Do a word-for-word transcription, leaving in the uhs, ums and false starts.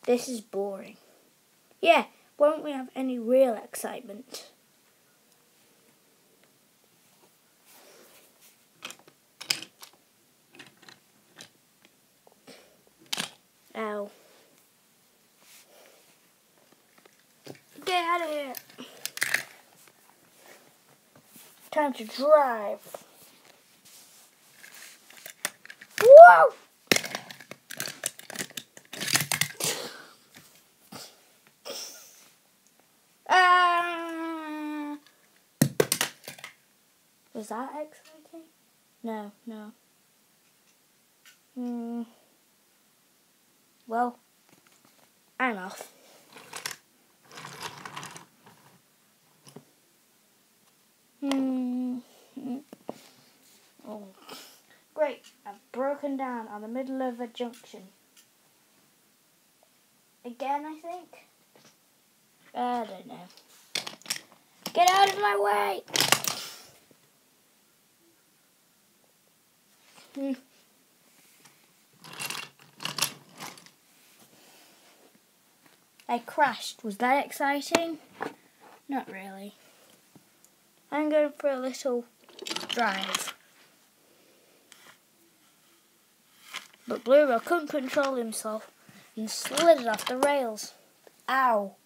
This is boring. Yeah, won't we have any real excitement? Ow. Get out of here. Time to drive. Whoa! Uh, was that exciting? No, no. Hmm. Well, I'm off. Hmm. Oh. Great, I've broken down on the middle of a junction. Again, I think? I don't know. Get out of my way! Hmm. I crashed. Was that exciting? Not really. I'm going for a little drive. But Bluebell couldn't control himself and slid off the rails. Ow!